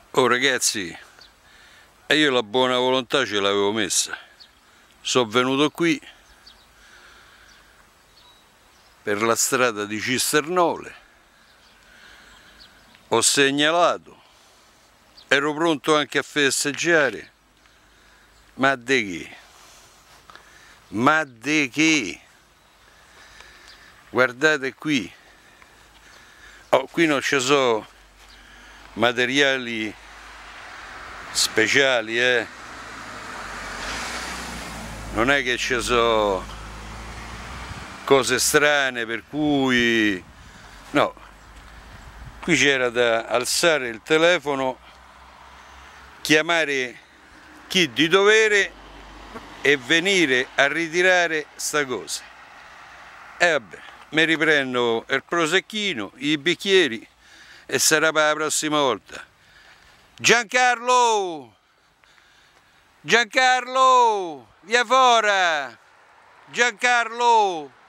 Oh ragazzi, e io la buona volontà ce l'avevo messa. Sono venuto qui per la strada di Cisternole, ho segnalato, ero pronto anche a festeggiare, ma di che? Ma di che? Guardate qui, oh, qui non ci sono materiali speciali, non è che ci sono cose strane per cui no, qui c'era da alzare il telefono, chiamare chi di dovere e venire a ritirare sta cosa. E vabbè, mi riprendo il prosecchino, i bicchieri e sarà per la prossima volta. Giancarlo! Giancarlo! Via fora! Giancarlo!